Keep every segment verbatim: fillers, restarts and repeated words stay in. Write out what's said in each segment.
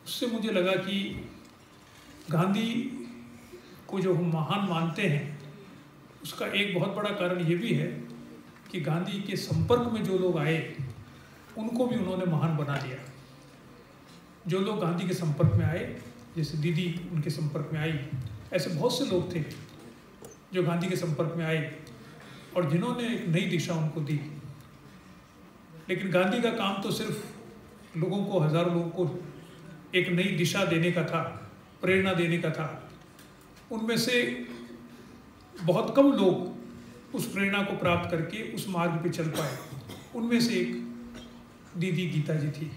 उससे मुझे लगा कि गांधी को जो हम महान मानते हैं उसका एक बहुत बड़ा कारण ये भी है कि गांधी के संपर्क में जो लोग आए उनको भी उन्होंने महान बना दिया। जो लोग गांधी के संपर्क में आए, जैसे दीदी उनके संपर्क में आई, ऐसे बहुत से लोग थे जो गांधी के संपर्क में आए और जिन्होंने एक नई दिशा उनको दी। लेकिन गांधी का काम तो सिर्फ लोगों को, हजारों लोगों को एक नई दिशा देने का था, प्रेरणा देने का था। उनमें से बहुत कम लोग उस प्रेरणा को प्राप्त करके उस मार्ग पे चल पाए। उनमें से एक दीदी गीता जी थी।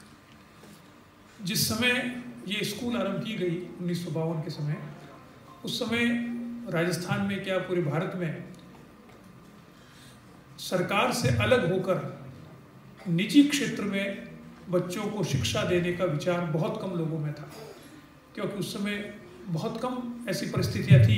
जिस समय ये स्कूल आरंभ की गई उन्नीस सौ बावन के समय, उस समय राजस्थान में क्या पूरे भारत में सरकार से अलग होकर निजी क्षेत्र में बच्चों को शिक्षा देने का विचार बहुत कम लोगों में था, क्योंकि उस समय बहुत कम ऐसी परिस्थितियां थी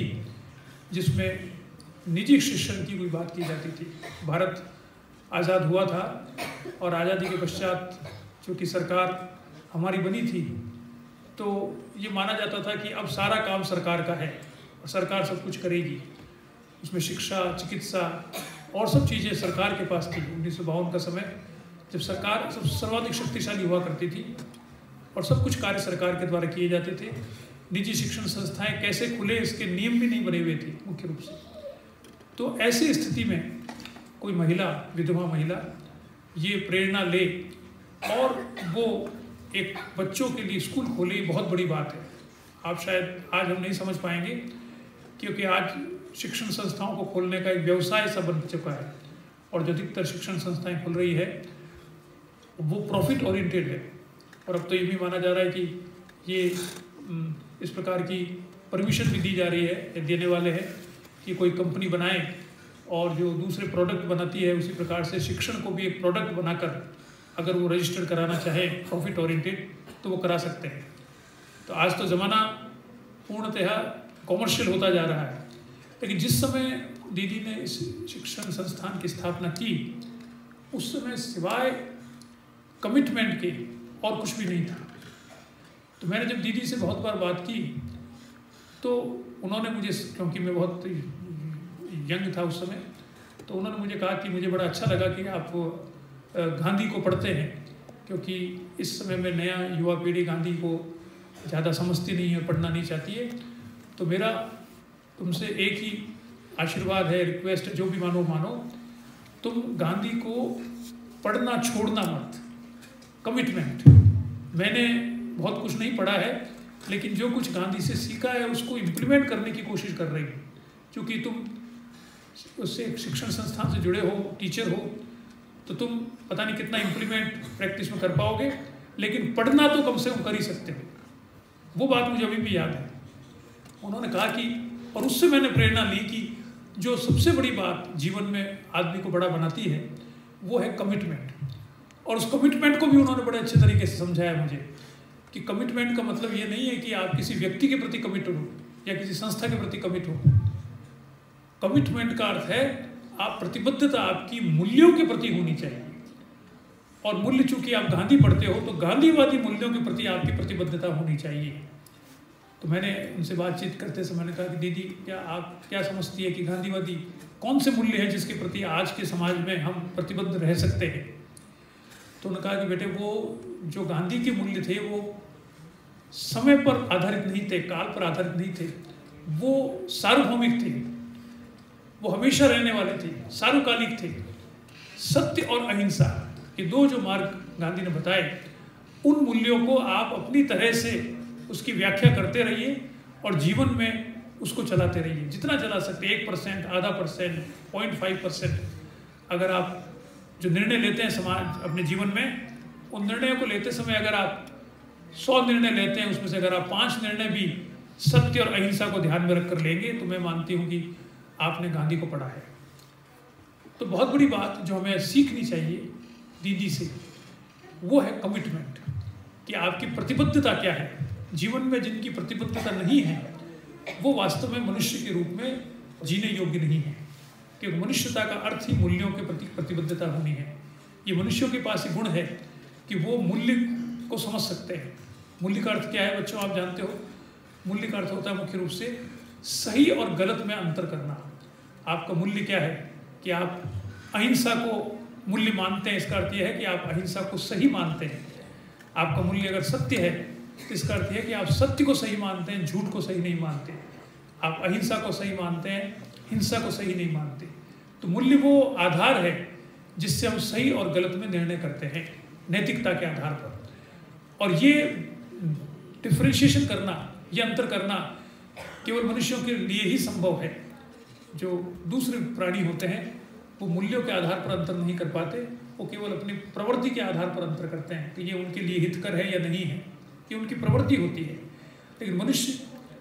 जिसमें निजी शिक्षण की कोई बात की जाती थी। भारत आज़ाद हुआ था और आज़ादी के पश्चात चूँकि सरकार हमारी बनी थी तो ये माना जाता था कि अब सारा काम सरकार का है और सरकार सब कुछ करेगी। उसमें शिक्षा, चिकित्सा और सब चीज़ें सरकार के पास थी। उन्नीस सौ बावन का समय जब सरकार सब सर्वाधिक शक्तिशाली हुआ करती थी और सब कुछ कार्य सरकार के द्वारा किए जाते थे। निजी शिक्षण संस्थाएं कैसे खुले इसके नियम भी नहीं बने हुए थे मुख्य रूप से। तो ऐसी स्थिति में कोई महिला, विधवा महिला ये प्रेरणा ले और वो एक बच्चों के लिए स्कूल खोले, बहुत बड़ी बात है। आप शायद आज हम नहीं समझ पाएंगे क्योंकि आज शिक्षण संस्थाओं को खोलने का एक व्यवसाय सा बन चुका है और जो अधिकतर शिक्षण संस्थाएं खुल रही है वो प्रॉफिट ओरिएंटेड है। और अब तो ये भी माना जा रहा है कि ये इस प्रकार की परमिशन भी दी जा रही है, देने वाले हैं कि कोई कंपनी बनाए और जो दूसरे प्रोडक्ट बनाती है उसी प्रकार से शिक्षण को भी एक प्रोडक्ट बनाकर अगर वो रजिस्टर कराना चाहे प्रॉफिट ओरिएंटेड तो वो करा सकते हैं। तो आज तो ज़माना पूर्णतः कॉमर्शियल होता जा रहा है। लेकिन जिस समय दीदी ने इस शिक्षण संस्थान की स्थापना की उस समय सिवाय कमिटमेंट के और कुछ भी नहीं था। तो मैंने जब दीदी से बहुत बार बात की तो उन्होंने मुझे, क्योंकि मैं बहुत यंग था उस समय, तो उन्होंने मुझे कहा कि मुझे बड़ा अच्छा लगा कि आप गांधी को पढ़ते हैं, क्योंकि इस समय में नया युवा पीढ़ी गांधी को ज़्यादा समझती नहीं है, पढ़ना नहीं चाहती है। तो मेरा तुमसे एक ही आशीर्वाद है, रिक्वेस्ट, जो भी मानो मानो, तुम गांधी को पढ़ना छोड़ना मत। कमिटमेंट। मैंने बहुत कुछ नहीं पढ़ा है लेकिन जो कुछ गांधी से सीखा है उसको इम्प्लीमेंट करने की कोशिश कर रही हूँ। क्योंकि तुम उससे एक शिक्षण संस्थान से जुड़े हो, टीचर हो, तो तुम पता नहीं कितना इम्प्लीमेंट प्रैक्टिस में कर पाओगे, लेकिन पढ़ना तो कम से कम कर ही सकते हो। वो बात मुझे अभी भी याद है। उन्होंने कहा कि, और उससे मैंने प्रेरणा ली कि जो सबसे बड़ी बात जीवन में आदमी को बड़ा बनाती है वो है कमिटमेंट। और उस कमिटमेंट को भी उन्होंने बड़े अच्छे तरीके से समझाया मुझे कि कमिटमेंट का मतलब ये नहीं है कि आप किसी व्यक्ति के प्रति कमिट हो या किसी संस्था के प्रति कमिट हो। कमिटमेंट का अर्थ है आप प्रतिबद्धता आपकी मूल्यों के प्रति होनी चाहिए। और मूल्य, चूंकि आप गांधी पढ़ते हो तो गांधीवादी मूल्यों के प्रति आपकी प्रतिबद्धता होनी चाहिए। तो मैंने उनसे बातचीत करते समय मैंने कहा कि दीदी, क्या आप क्या समझती है कि गांधीवादी कौन से मूल्य हैं जिसके प्रति आज के समाज में हम प्रतिबद्ध रह सकते हैं? तो उन्होंने कहा कि बेटे, वो जो गांधी के मूल्य थे वो समय पर आधारित नहीं थे, काल पर आधारित नहीं थे, वो सार्वभौमिक थे, वो हमेशा रहने वाले थे, सार्वकालिक थे। सत्य और अहिंसा, ये दो जो मार्ग गांधी ने बताए, उन मूल्यों को आप अपनी तरह से उसकी व्याख्या करते रहिए और जीवन में उसको चलाते रहिए, जितना चला सकते। एक परसेंट, आधा परसेंट, पॉइंट फाइव परसेंट अगर आप जो निर्णय लेते हैं समाज अपने जीवन में, उन निर्णयों को लेते समय अगर आप सौ निर्णय लेते हैं, उसमें से अगर आप पाँच निर्णय भी सत्य और अहिंसा को ध्यान में रखकर लेंगे तो मैं मानती हूँ कि आपने गांधी को पढ़ा है। तो बहुत बड़ी बात जो हमें सीखनी चाहिए दीदी से वो है कमिटमेंट, कि आपकी प्रतिबद्धता क्या है। जीवन में जिनकी प्रतिबद्धता नहीं है वो वास्तव में मनुष्य के रूप में जीने योग्य नहीं है, क्योंकि मनुष्यता का अर्थ ही मूल्यों के प्रति प्रतिबद्धता होनी है। ये मनुष्यों के पास ही गुण है कि वो मूल्य को समझ सकते हैं मूल्य का अर्थ क्या है बच्चों, आप जानते हो? मूल्य का अर्थ होता है मुख्य रूप से सही और गलत में अंतर करना। आपका मूल्य क्या है कि आप अहिंसा को मूल्य मानते हैं, इसका अर्थ यह है कि आप अहिंसा को सही मानते हैं। आपका मूल्य अगर सत्य है तो इसका अर्थ है कि आप सत्य को सही मानते हैं, झूठ को सही नहीं मानते। आप अहिंसा को सही मानते हैं, हिंसा को सही नहीं मानते। तो मूल्य वो आधार है जिससे हम सही और गलत में निर्णय करते हैं, नैतिकता के आधार पर। और ये डिफरेंशिएशन करना, ये अंतर करना केवल मनुष्यों के लिए ही संभव है। जो दूसरे प्राणी होते हैं वो मूल्यों के आधार पर अंतर नहीं कर पाते, वो केवल अपनी प्रवृत्ति के आधार पर अंतर करते हैं कि ये उनके लिए हितकर है या नहीं है, ये उनकी प्रवृत्ति होती है। लेकिन मनुष्य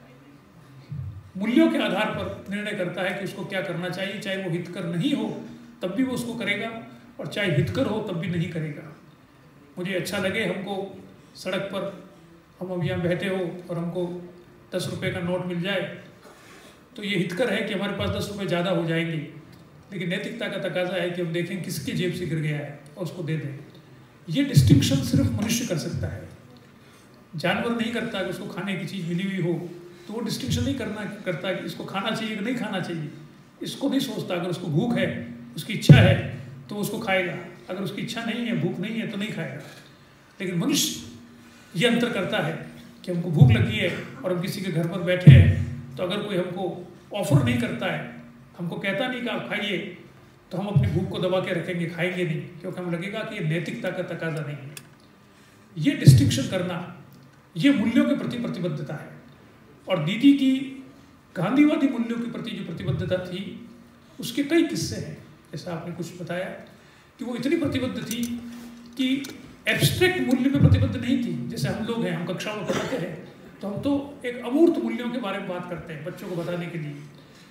मूल्यों के आधार पर निर्णय करता है कि उसको क्या करना चाहिए, चाहे वो हितकर नहीं हो तब भी वो उसको करेगा, और चाहे हितकर हो तब भी नहीं करेगा। मुझे अच्छा लगे हमको सड़क पर हम अब यहाँ बहते हो और हमको दस रुपये का नोट मिल जाए तो ये हितकर है कि हमारे पास दस रुपये ज़्यादा हो जाएंगे। लेकिन नैतिकता का तकाजा है कि हम देखें किसकी जेब से गिर गया है और उसको दे दें। ये डिस्टिंक्शन सिर्फ मनुष्य कर सकता है, जानवर नहीं करता। कि उसको खाने की चीज़ मिली हुई हो तो वो डिस्टिंक्शन नहीं करना करता कि इसको खाना चाहिए कि नहीं खाना चाहिए, इसको नहीं सोचता। अगर उसको भूख है, उसकी इच्छा है तो उसको खाएगा, अगर उसकी इच्छा नहीं है, भूख नहीं है तो नहीं खाएगा। लेकिन मनुष्य ये अंतर करता है कि हमको भूख लगी है और हम किसी के घर पर बैठे हैं तो अगर कोई हमको ऑफर नहीं करता है, हमको कहता नहीं कि आप खाइए, तो हम अपनी भूख को दबा के रखेंगे, खाएंगे नहीं, क्योंकि हमें लगेगा कि ये नैतिकता का तकाजा नहीं है। ये डिस्टिंक्शन करना, ये मूल्यों के प्रति प्रतिबद्धता है। और दीदी की गांधीवादी मूल्यों के प्रति जो प्रतिबद्धता थी उसके कई किस्से हैं। जैसा आपने कुछ बताया कि वो इतनी प्रतिबद्ध थी कि एब्स्ट्रैक्ट मूल्य में प्रतिबद्ध नहीं थी। जैसे हम लोग हैं, हम कक्षा में पढ़ाते हैं तो हम तो एक अमूर्त मूल्यों के बारे में बात करते हैं बच्चों को बताने के लिए।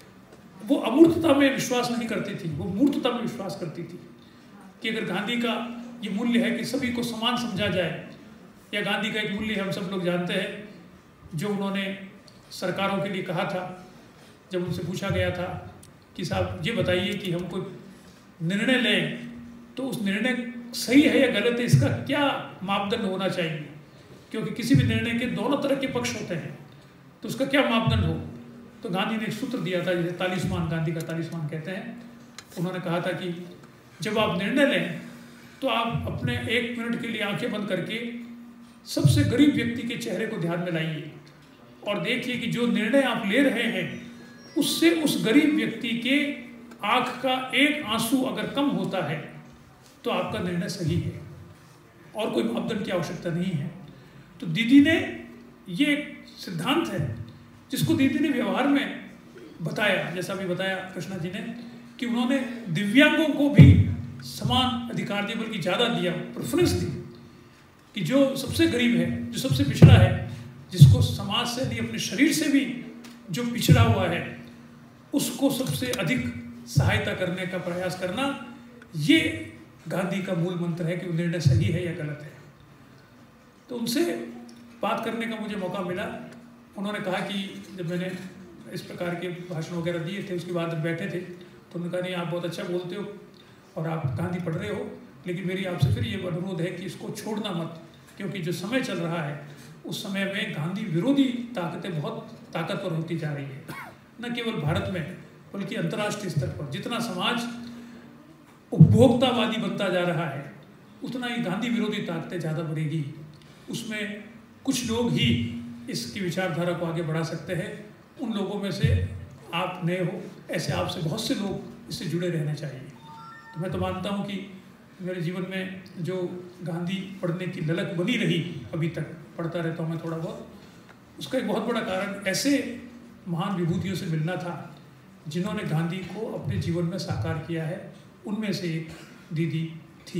वो अमूर्तता में विश्वास नहीं करती थी, वो मूर्तता में विश्वास करती थी कि अगर गांधी का ये मूल्य है कि सभी को समान समझा जाए, या गांधी का एक मूल्य हम सब लोग जानते हैं जो उन्होंने सरकारों के लिए कहा था जब उनसे पूछा गया था कि साहब ये बताइए कि हम कोई निर्णय लें तो उस निर्णय सही है या गलत है, इसका क्या मापदंड होना चाहिए, क्योंकि किसी भी निर्णय के दोनों तरह के पक्ष होते हैं, तो उसका क्या मापदंड हो। तो गांधी ने एक सूत्र दिया था जिसे तालिस्मान, गांधी का तालिस्मान कहते हैं। उन्होंने कहा था कि जब आप निर्णय लें तो आप अपने एक मिनट के लिए आंखें बंद करके सबसे गरीब व्यक्ति के चेहरे को ध्यान में लाइए और देखिए कि जो निर्णय आप ले रहे हैं उससे उस गरीब व्यक्ति के आंख का एक आंसू अगर कम होता है तो आपका निर्णय सही है, और कोई मापदंड की आवश्यकता नहीं है। तो दीदी ने ये एक सिद्धांत है जिसको दीदी ने व्यवहार में बताया, जैसा भी बताया कृष्णा जी ने, कि उन्होंने दिव्यांगों को भी समान अधिकार दिए, बल्कि ज़्यादा दिया, प्रेफरेंस दी कि जो सबसे गरीब है, जो सबसे पिछड़ा है, जिसको समाज से नहीं अपने शरीर से भी जो पिछड़ा हुआ है, उसको सबसे अधिक सहायता करने का प्रयास करना, ये गांधी का मूल मंत्र है कि वो निर्णय सही है या गलत है। तो उनसे बात करने का मुझे मौका मिला। उन्होंने कहा कि जब मैंने इस प्रकार के भाषण वगैरह दिए थे, उसके बाद बैठे थे, तो उन्होंने कहा नहीं आप बहुत अच्छा बोलते हो और आप गांधी पढ़ रहे हो, लेकिन मेरी आपसे फिर ये अनुरोध है कि इसको छोड़ना मत, क्योंकि जो समय चल रहा है उस समय में गांधी विरोधी ताकतें बहुत ताकतवर होती जा रही है, न केवल भारत में बल्कि अंतर्राष्ट्रीय स्तर पर। जितना समाज उपभोक्तावादी बनता जा रहा है उतना ही गांधी विरोधी ताकतें ज़्यादा बढ़ेगी। उसमें कुछ लोग ही इसकी विचारधारा को आगे बढ़ा सकते हैं। उन लोगों में से आप नए हो, ऐसे आपसे बहुत से लोग इससे जुड़े रहने चाहिए। तो मैं तो मानता हूँ कि मेरे जीवन में जो गांधी पढ़ने की ललक बनी रही, अभी तक पढ़ता रहता हूँ मैं थोड़ा बहुत, उसका एक बहुत बड़ा कारण ऐसे महान विभूतियों से मिलना था जिन्होंने गांधी को अपने जीवन में साकार किया है। उनमें से एक दीदी थी,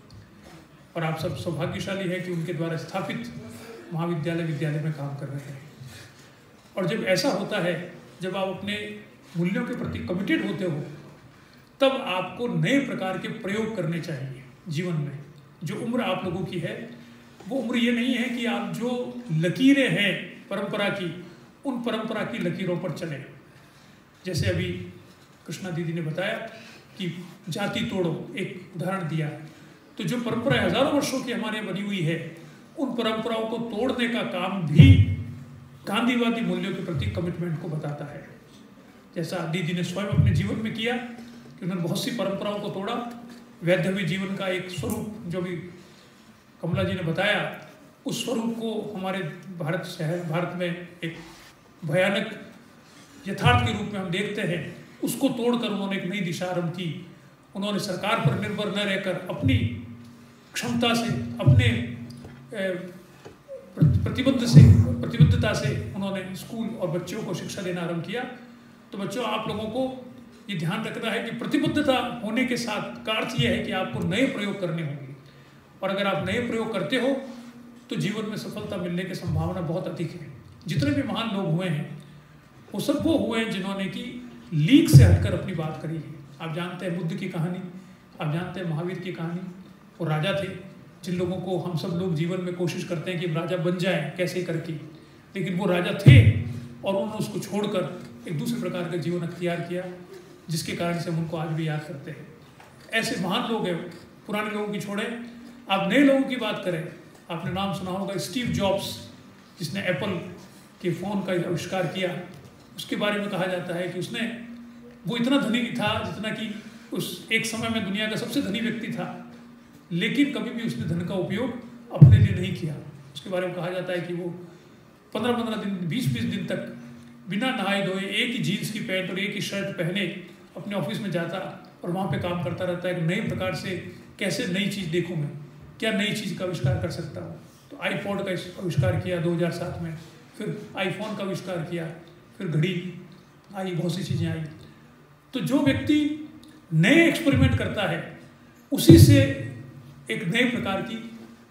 और आप सब सौभाग्यशाली हैं कि उनके द्वारा स्थापित महाविद्यालय विद्यालय में काम कर रहे हैं। और जब ऐसा होता है, जब आप अपने मूल्यों के प्रति कमिटेड होते हो, तब आपको नए प्रकार के प्रयोग करने चाहिए जीवन में। जो उम्र आप लोगों की है वो उम्र ये नहीं है कि आप जो लकीरें हैं परंपरा की, उन परंपरा की लकीरों पर चलें। जैसे अभी कृष्णा दीदी ने बताया कि जाति तोड़ो, एक उदाहरण दिया, तो जो परंपरा हजारों वर्षों की हमारे बनी हुई है उन परंपराओं को तोड़ने का काम भी गांधीवादी मूल्यों के प्रति कमिटमेंट को बताता है। जैसा दीदी ने स्वयं अपने जीवन में किया कि उन्होंने बहुत सी परंपराओं को तोड़ा। वैधव्य जीवन का एक स्वरूप जो भी कमला जी ने बताया, उस स्वरूप को हमारे भारत शहर भारत में एक भयानक यथार्थ के रूप में हम देखते हैं। उसको तोड़कर उन्होंने एक नई दिशा आरंभ की। उन्होंने सरकार पर निर्भर न रहकर अपनी क्षमता से, अपने प्रतिबद्ध से प्रतिबद्धता से उन्होंने स्कूल और बच्चों को शिक्षा देना आरंभ किया। तो बच्चों, आप लोगों को ये ध्यान रखना है कि प्रतिबद्धता होने के साथ का अर्थ ये है कि आपको नए प्रयोग करने होंगे, और अगर आप नए प्रयोग करते हो तो जीवन में सफलता मिलने की संभावना बहुत अधिक है। जितने भी महान लोग हुए हैं वो सब वो हुए हैं जिन्होंने कि लीक से हटकर अपनी बात करी है। आप जानते हैं बुद्ध की कहानी, आप जानते हैं महावीर की कहानी। वो राजा थे जिन लोगों को हम सब लोग जीवन में कोशिश करते हैं कि राजा बन जाए कैसे करके, लेकिन वो राजा थे और उन्होंने उसको छोड़कर एक दूसरे प्रकार का जीवन अख्तियार किया, जिसके कारण से हम उनको आज भी याद करते हैं। ऐसे महान लोग हैं, पुराने लोगों की छोड़े, आप नए लोगों की बात करें। आपने नाम सुना होगा स्टीव जॉब्स, जिसने एप्पल के फ़ोन का आविष्कार किया। उसके बारे में कहा जाता है कि उसने वो इतना धनी था जितना कि उस एक समय में दुनिया का सबसे धनी व्यक्ति था, लेकिन कभी भी उसने धन का उपयोग अपने लिए नहीं किया। उसके बारे में कहा जाता है कि वो पंद्रह पंद्रह दिन बीस बीस दिन तक बिना नहाए धोए एक ही जीन्स की पैंट और एक ही शर्ट पहने अपने ऑफिस में जाता और वहाँ पे काम करता रहता है कि नए प्रकार से कैसे नई चीज़ देखूँ, मैं क्या नई चीज़ का आविष्कार कर सकता हूँ। तो आईपॉड का आविष्कार किया दो हज़ार सात में, फिर आईफोन का आविष्कार किया, फिर घड़ी आई, बहुत सी चीज़ें आई। तो जो व्यक्ति नए एक्सपेरिमेंट करता है उसी से एक नए प्रकार की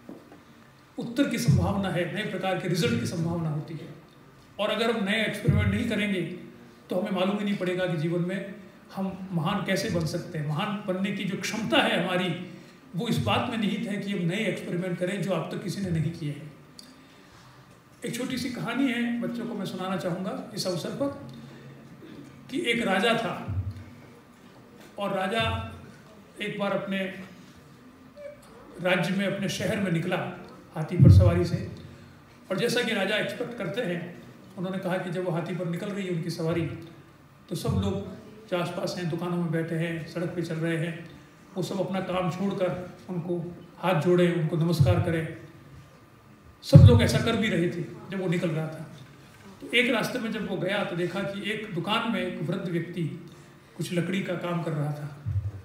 उत्तर की संभावना है, नए प्रकार के रिजल्ट की संभावना होती है। और अगर हम नए एक्सपेरिमेंट नहीं करेंगे तो हमें मालूम ही नहीं पड़ेगा कि जीवन में हम महान कैसे बन सकते हैं। महान बनने की जो क्षमता है हमारी, वो इस बात में निहित है कि हम नए एक्सपेरिमेंट करें जो अब तक किसी ने नहीं किए हैं। एक छोटी सी कहानी है, बच्चों को मैं सुनाना चाहूँगा इस अवसर पर, कि एक राजा था और राजा एक बार अपने राज्य में, अपने शहर में निकला हाथी पर सवारी से। और जैसा कि राजा एक्सपेक्ट करते हैं, उन्होंने कहा कि जब वो हाथी पर निकल रही है उनकी सवारी, तो सब लोग जो आसपास हैं, दुकानों में बैठे हैं, सड़क पे चल रहे हैं, वो सब अपना काम छोड़कर उनको हाथ जोड़े, उनको नमस्कार करें। सब लोग ऐसा कर भी रहे थे जब वो निकल रहा था। तो एक रास्ते में जब वो गया तो देखा कि एक दुकान में एक वृद्ध व्यक्ति कुछ लकड़ी का काम कर रहा था।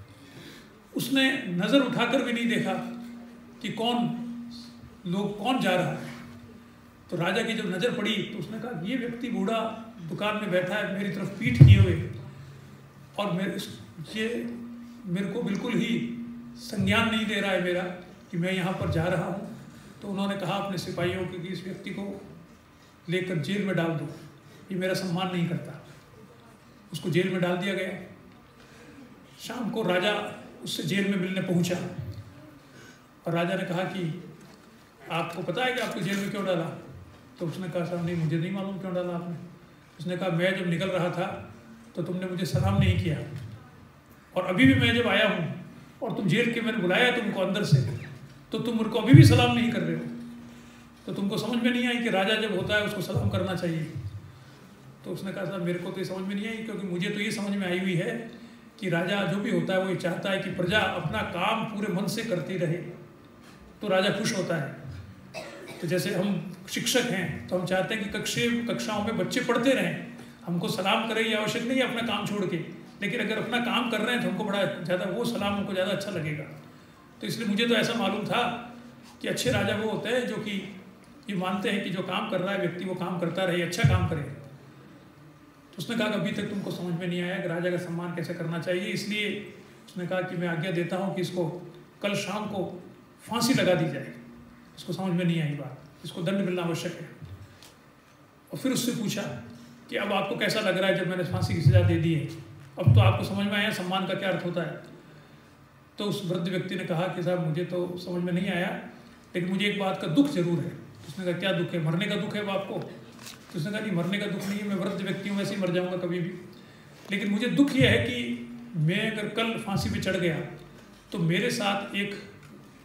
उसने नज़र उठाकर भी नहीं देखा कि कौन लोग कौन जा रहा है। तो राजा की जब नज़र पड़ी तो उसने कहा ये व्यक्ति बूढ़ा दुकान में बैठा है मेरी तरफ पीठ किए हुए, और मेरे ये मेरे को बिल्कुल ही संज्ञान नहीं दे रहा है मेरा कि मैं यहाँ पर जा रहा हूँ। तो उन्होंने कहा अपने सिपाहियों को कि इस व्यक्ति को लेकर जेल में डाल दो, ये मेरा सम्मान नहीं करता। उसको जेल में डाल दिया गया। शाम को राजा उससे जेल में मिलने पहुँचा और राजा ने कहा कि आपको पता है कि आपको जेल में क्यों डाला? तो उसने कहा साहब नहीं, मुझे नहीं मालूम क्यों डाला आपने। उसने कहा मैं जब निकल रहा था तो तुमने मुझे सलाम नहीं किया, और अभी भी मैं जब आया हूँ और तुम जेल के मैंने बुलाया तुमको अंदर से, तो तुम मुझको अभी भी सलाम नहीं कर रहे हो। तो तुमको समझ में नहीं आई कि राजा जब होता है उसको सलाम करना चाहिए। तो उसने कहा साहब मेरे को तो ये समझ में नहीं आई, क्योंकि मुझे तो ये समझ में आई हुई है कि राजा जो भी होता है वो ये चाहता है कि प्रजा अपना काम पूरे मन से करती रहे, तो राजा खुश होता है। तो जैसे हम शिक्षक हैं तो हम चाहते हैं कि कक्षे कक्षाओं में बच्चे पढ़ते रहें, हमको सलाम करें ये आवश्यक नहीं है अपना काम छोड़ के, लेकिन अगर अपना काम कर रहे हैं तो हमको बड़ा ज़्यादा वो सलाम हमको ज़्यादा अच्छा लगेगा। तो इसलिए मुझे तो ऐसा मालूम था कि अच्छे राजा वो होते हैं जो कि ये मानते हैं कि जो काम कर रहा है व्यक्ति वो काम करता रहे, अच्छा काम करे। तो उसने कहा कि अभी तक तुमको समझ में नहीं आया कि राजा का सम्मान कैसे करना चाहिए, इसलिए उसने कहा कि मैं आज्ञा देता हूँ कि इसको कल शाम को फांसी लगा दी जाए। इसको समझ में नहीं आई बात, इसको दंड मिलना आवश्यक है। और फिर उससे पूछा कि अब आपको कैसा लग रहा है जब मैंने फांसी की सज़ा दे दी है, अब तो आपको समझ में आया सम्मान का क्या अर्थ होता है? तो उस वृद्ध व्यक्ति ने कहा कि साहब मुझे तो समझ में नहीं आया, लेकिन मुझे एक बात का दुख जरूर है। उसने कहा क्या दुख है? मरने का दुख है वो आपको? तो उसने कहा नहीं मरने का दुख नहीं है, मैं वृद्ध व्यक्ति हूँ, वैसे ही मर जाऊँगा कभी भी, लेकिन मुझे दुख ये है कि मैं अगर कल फांसी पे चढ़ गया तो मेरे साथ एक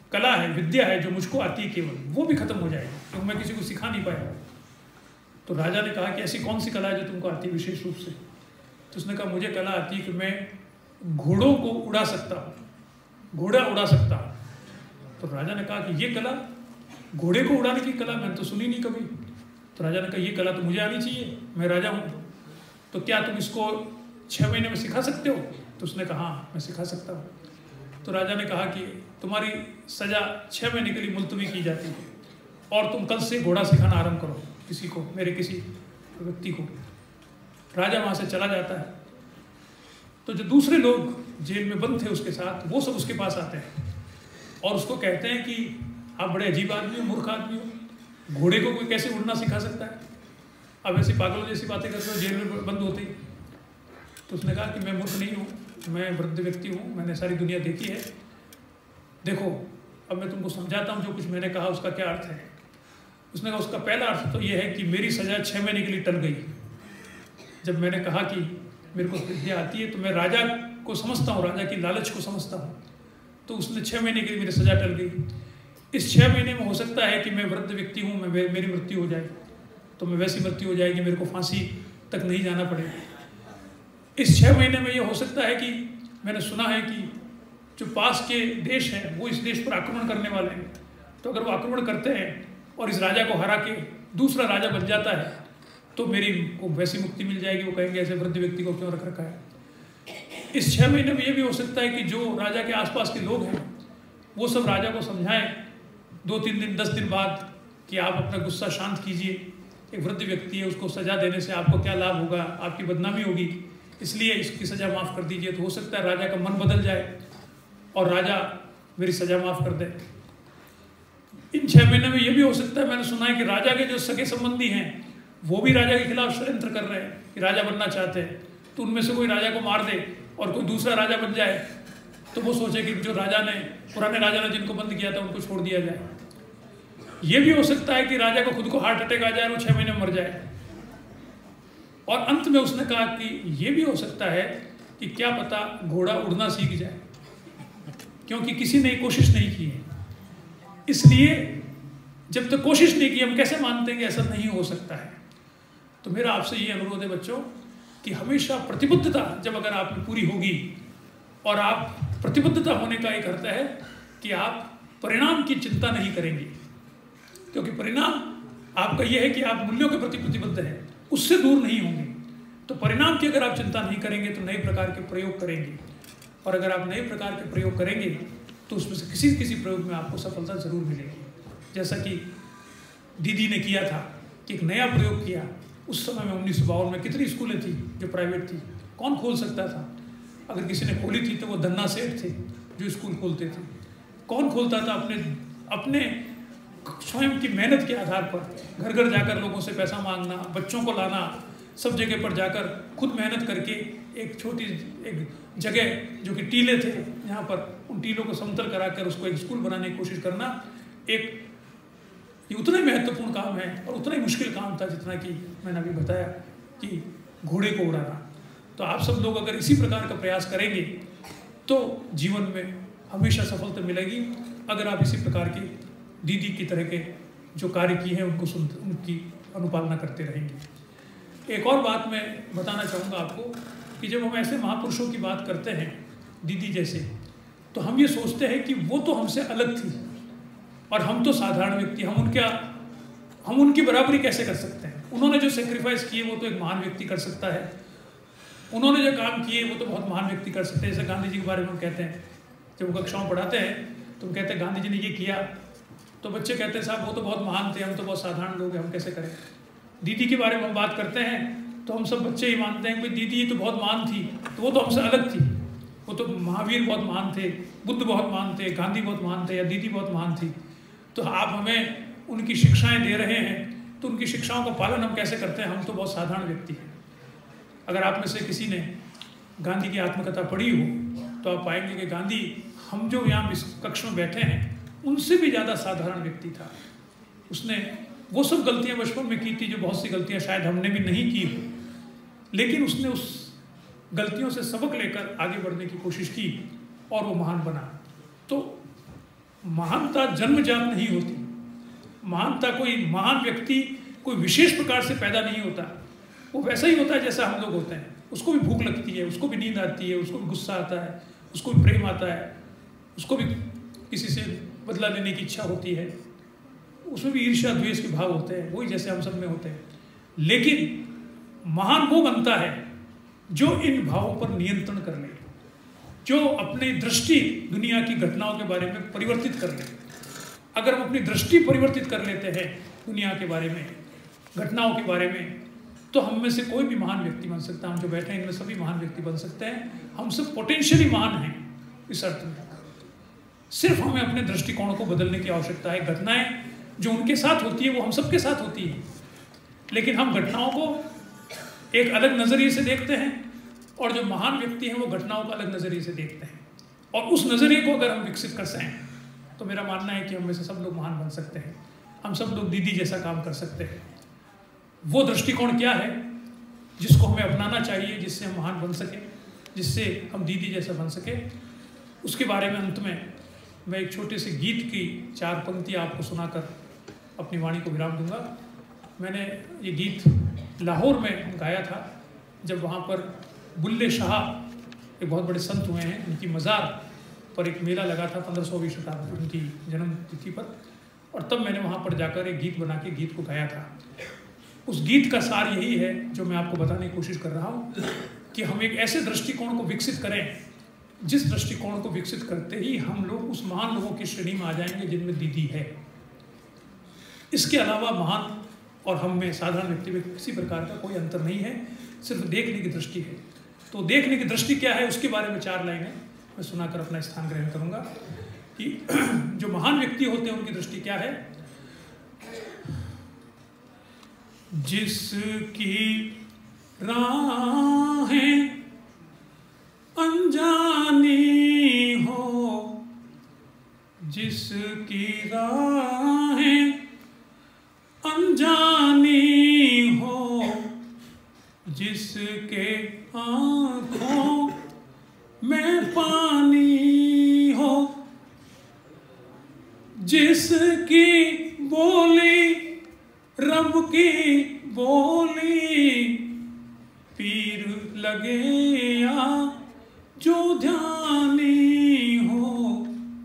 कला है, विद्या है जो मुझको आती है केवल, वो भी खत्म हो जाएगी क्योंकि मैं किसी को सिखा नहीं पाया। तो राजा ने कहा कि ऐसी कौन सी कला है जो तुमको आती है विशेष रूप से? तो उसने कहा मुझे कला आती है कि मैं घोड़ों को उड़ा सकता हूँ, घोड़ा उड़ा सकता हूँ। तो राजा ने कहा कि ये कला, घोड़े को उड़ाने की कला मैंने तो सुनी नहीं कभी। तो राजा ने कहा ये कला तो मुझे आनी चाहिए, मैं राजा हूँ, तो क्या तुम इसको छः महीने में सिखा सकते हो? तो उसने कहा हाँ मैं सिखा सकता हूँ। तो राजा ने कहा कि तुम्हारी सज़ा छः महीने के लिए मुलतवी की जाती है और तुम कल से घोड़ा सिखाना आरंभ करो किसी को, मेरे किसी व्यक्ति को। राजा वहाँ से चला जाता है। तो जो दूसरे लोग जेल में बंद थे उसके साथ, वो सब उसके पास आते हैं और उसको कहते हैं कि आप बड़े अजीब आदमी हो, मूर्ख आदमी हो, घोड़े को कोई कैसे उड़ना सिखा सकता है? अब ऐसी पागलों जैसी बातें करते हो जेल में बंद होती। तो उसने कहा कि मैं मूर्ख नहीं हूँ, मैं वृद्ध व्यक्ति हूँ, मैंने सारी दुनिया देखी है। देखो अब मैं तुमको समझाता हूँ जो कुछ मैंने कहा उसका क्या अर्थ है। उसने कहा उसका पहला अर्थ तो ये है कि मेरी सज़ा छः महीने के लिए टल गई। जब मैंने कहा कि मेरे को विद्या आती है तो मैं राजा को समझता हूँ, राजा की लालच को समझता हूँ, तो उसने छः महीने के लिए मेरी सज़ा टल गई। इस छः महीने में हो सकता है कि मैं वृद्ध व्यक्ति हूँ, मैं मेरी मृत्यु हो जाए, तो मैं वैसी मृत्यु हो जाएगी मेरे को फांसी तक नहीं जाना पड़ेगा। इस छः महीने में ये हो सकता है कि मैंने सुना है कि जो पास के देश हैं वो इस देश पर आक्रमण करने वाले हैं, तो अगर वो आक्रमण करते हैं और इस राजा को हरा के दूसरा राजा बन जाता है तो मेरी को वैसी मुक्ति मिल जाएगी। वो कहेंगे ऐसे वृद्ध व्यक्ति को क्यों रख रखा है। इस छः महीने में ये भी हो सकता है कि जो राजा के आसपास के लोग हैं वो सब राजा को समझाएं दो तीन दिन दस दिन बाद कि आप अपना गुस्सा शांत कीजिए, एक वृद्ध व्यक्ति है उसको सज़ा देने से आपको क्या लाभ होगा, आपकी बदनामी होगी, इसलिए इसकी सज़ा माफ़ कर दीजिए। तो हो सकता है राजा का मन बदल जाए और राजा मेरी सज़ा माफ़ कर दे। इन छः महीने में ये भी हो सकता है, मैंने सुना है कि राजा के जो सगे संबंधी हैं वो भी राजा के खिलाफ षड्यंत्र कर रहे हैं कि राजा बनना चाहते हैं, तो उनमें से कोई राजा को मार दे और कोई दूसरा राजा बन जाए तो वो सोचे कि जो राजा ने, पुराने राजा ने जिनको बंद किया था उनको छोड़ दिया जाए। ये भी हो सकता है कि राजा को खुद को हार्ट अटैक आ जाए और वो छः महीने में मर जाए। और अंत में उसने कहा कि ये भी हो सकता है कि क्या पता घोड़ा उड़ना सीख जाए, क्योंकि किसी ने कोशिश नहीं की है, इसलिए जब तक कोशिश नहीं की हम कैसे मानते हैं कि ऐसा नहीं हो सकता है। तो मेरा आपसे ये अनुरोध है बच्चों कि हमेशा प्रतिबद्धता जब अगर आप में पूरी होगी, और आप प्रतिबद्धता होने का एक अर्थ है कि आप परिणाम की चिंता नहीं करेंगे, क्योंकि परिणाम आपका यह है कि आप मूल्यों के प्रति प्रतिबद्ध हैं, उससे दूर नहीं होंगे। तो परिणाम की अगर आप चिंता नहीं करेंगे तो नए प्रकार के प्रयोग करेंगे, और अगर आप नए प्रकार के प्रयोग करेंगे तो उसमें से किसी किसी प्रयोग में आपको सफलता जरूर मिलेगी। जैसा कि दीदी ने किया था कि एक नया प्रयोग किया। उस समय में उन्नीस सौ बावन में कितनी स्कूलें थी जो प्राइवेट थी, कौन खोल सकता था? अगर किसी ने खोली थी तो वो धन्ना सेठ थे जो स्कूल खोलते थे। कौन खोलता था? अपने अपने स्वयं की मेहनत के आधार पर घर घर जाकर लोगों से पैसा मांगना, बच्चों को लाना, सब जगह पर जाकर खुद मेहनत करके एक छोटी एक जगह जो कि टीले थे यहाँ पर, उन टीलों को समतल कराकर उसको एक स्कूल बनाने की कोशिश करना, एक ये उतना ही महत्वपूर्ण काम है और उतना ही मुश्किल काम था जितना कि मैंने अभी बताया कि घोड़े को उड़ाना। तो आप सब लोग अगर इसी प्रकार का प्रयास करेंगे तो जीवन में हमेशा सफलता मिलेगी, अगर आप इसी प्रकार की दीदी की तरह के जो कार्य किए हैं उनको सुन उनकी अनुपालना करते रहेंगे। एक और बात मैं बताना चाहूँगा आपको कि जब हम ऐसे महापुरुषों की बात करते हैं दीदी जैसे, तो हम ये सोचते हैं कि वो तो हमसे अलग थी और हम तो साधारण व्यक्ति, हम उनका हम उनकी बराबरी कैसे कर सकते हैं? उन्होंने जो सेक्रीफाइस किए वो तो एक महान व्यक्ति कर सकता है, उन्होंने जो काम किए वो तो बहुत महान व्यक्ति कर सकते हैं। जैसे गांधी जी के बारे में हम कहते हैं, जब वो कक्षाओं पढ़ाते हैं तो हम कहते हैं गांधी जी ने ये किया, तो बच्चे कहते हैं साहब वो तो बहुत महान थे, हम तो बहुत साधारण लोग हैं, हम कैसे करें। दीदी के बारे में हम बात करते हैं तो हम सब बच्चे ही मानते हैं कि दीदी तो बहुत महान थी, तो वो तो हमसे अलग थी, वो तो महावीर बहुत महान थे, बुद्ध बहुत महान थे, गांधी बहुत महान थे, या दीदी बहुत महान थी। तो आप हमें उनकी शिक्षाएं दे रहे हैं तो उनकी शिक्षाओं का पालन हम कैसे करते हैं? हम तो बहुत साधारण व्यक्ति हैं। अगर आप में से किसी ने गांधी की आत्मकथा पढ़ी हो तो आप पाएंगे कि गांधी, हम जो यहाँ इस कक्ष में बैठे हैं उनसे भी ज़्यादा साधारण व्यक्ति था। उसने वो सब गलतियाँ बचपन में की थी जो बहुत सी गलतियाँ शायद हमने भी नहीं की हो, लेकिन उसने उस गलतियों से सबक लेकर आगे बढ़ने की कोशिश की और वो महान बना। तो महानता जन्मजात नहीं होती। महानता कोई महान व्यक्ति कोई विशेष प्रकार से पैदा नहीं होता, वो वैसा ही होता है जैसा हम लोग होते हैं। उसको भी भूख लगती है, उसको भी नींद आती है, उसको भी गुस्सा आता है, उसको भी प्रेम आता है, उसको भी किसी से बदला लेने की इच्छा होती है, उसमें भी ईर्ष्या द्वेष के भाव होते हैं, वही जैसे हम सब में होते हैं। लेकिन महान वो बनता है जो इन भावों पर नियंत्रण कर ले, जो अपनी दृष्टि दुनिया की घटनाओं के बारे में परिवर्तित कर ले। अगर हम अपनी दृष्टि परिवर्तित कर लेते हैं दुनिया के बारे में, घटनाओं के बारे में, तो हम में से कोई भी महान व्यक्ति बन सकता है। हम जो बैठे हैं इनमें सभी महान व्यक्ति बन सकते हैं। हम सब पोटेंशियली महान हैं इस अर्थ में। सिर्फ हमें अपने दृष्टिकोण को बदलने की आवश्यकता है। घटनाएं जो उनके साथ होती है वो हम सबके साथ होती है, लेकिन हम घटनाओं को एक अलग नज़रिए से देखते हैं, और जो महान व्यक्ति हैं वो घटनाओं को अलग नज़रिए से देखते हैं। और उस नज़रिए को अगर हम विकसित कर सकें तो मेरा मानना है कि हम में से सब लोग महान बन सकते हैं। हम सब लोग दीदी जैसा काम कर सकते हैं। वो दृष्टिकोण क्या है जिसको हमें अपनाना चाहिए, जिससे हम महान बन सके, जिससे हम दीदी जैसा बन सके, उसके बारे में अंत में मैं एक छोटे से गीत की चार पंक्तियाँ आपको सुनाकर अपनी वाणी को विराम दूंगा। मैंने ये गीत लाहौर में गाया था, जब वहाँ पर बुल्ले शाह एक बहुत बड़े संत हुए हैं, उनकी मज़ार पर एक मेला लगा था पंद्रह सौवीं शताब्दी उनकी जन्म तिथि पर, और तब मैंने वहाँ पर जाकर एक गीत बना के गीत को गाया था। उस गीत का सार यही है जो मैं आपको बताने की कोशिश कर रहा हूँ कि हम एक ऐसे दृष्टिकोण को विकसित करें जिस दृष्टिकोण को विकसित करते ही हम लोग उस महान लोगों की श्रेणी में आ जाएंगे जिनमें दीदी है। इसके अलावा महान और हम में, साधारण व्यक्ति में किसी प्रकार का कोई अंतर नहीं है, सिर्फ देखने की दृष्टि है। तो देखने की दृष्टि क्या है उसके बारे में चार लाइनें मैं सुनाकर अपना स्थान ग्रहण करूँगा कि जो महान व्यक्ति होते हैं उनकी दृष्टि क्या है। जिसकी राहें अनजानी हो, जिसकी राहें अनजानी हो, जिसके आँखों में पानी हो, जिसकी बोली रब की बोली, पीर लगे या जो ध्यानी हो,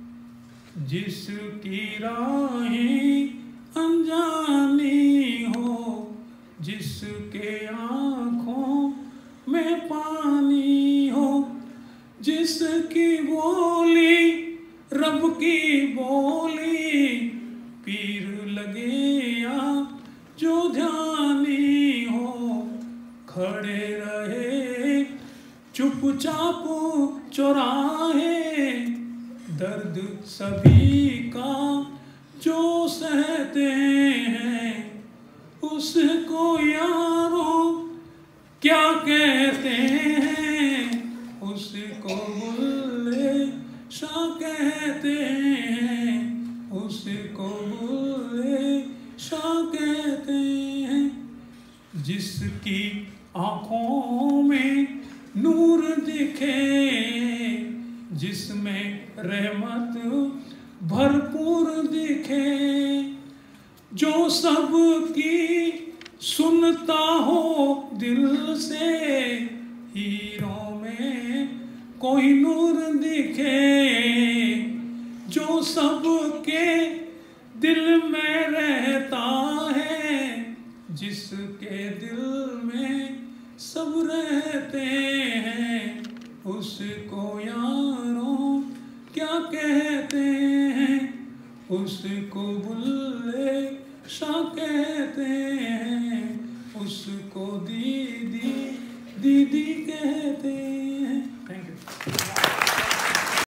जिसकी राहें अनजानी हो, जिसके आँखों में पानी हो, जिसकी बोली रब की बोली, पीर लगे या जो ध्यानी हो, खड़े रहे चुपचाप चौराहे, दर्द सभी का जो सहते हैं, उसको यारों क्या कहते हैं, उसको बुल्ले शाह कहते हैं, उसको बुल्ले शाह कहते हैं। जिसकी आँखों में नूर दिखे, जिसमें रहमत भरपूर दिखे, जो सबकी सुनता हो दिल से, हीरों में कोई नूर दिखे, जो सबके दिल में रहता है, जिसके दिल में सब रहते हैं, उसको यारों क्या कहते हैं, उसको बुल्ले शाह कहते हैं, उसको दीदी दीदी कहते हैं। Thank you.